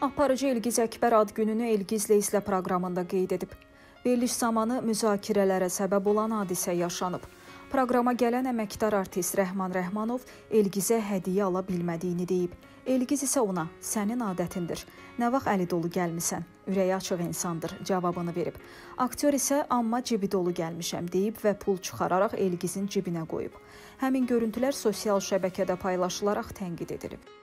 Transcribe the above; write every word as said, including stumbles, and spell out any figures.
Aparıcı Elgiz Əkbər ad gününü Elgizlə İzlə proqramında qeyd edib. Veriliş zamanı müzakirələrə səbəb olan hadisə yaşanıb. Proqrama gələn əməkdar artist Rəhman Rəhmanov Elgizə hədiyyə ala bilmədiyini deyib. Elgiz isə ona, sənin adətindir, nə vaxt əli dolu gəlmisən, ürəyi açıq insandır cavabını verib. Aktyor isə amma cibi dolu gəlmişəm deyib və pul çıxararaq Elgizin cibinə qoyub. Həmin görüntülər sosial şəbəkədə paylaşılaraq tənqid edilib.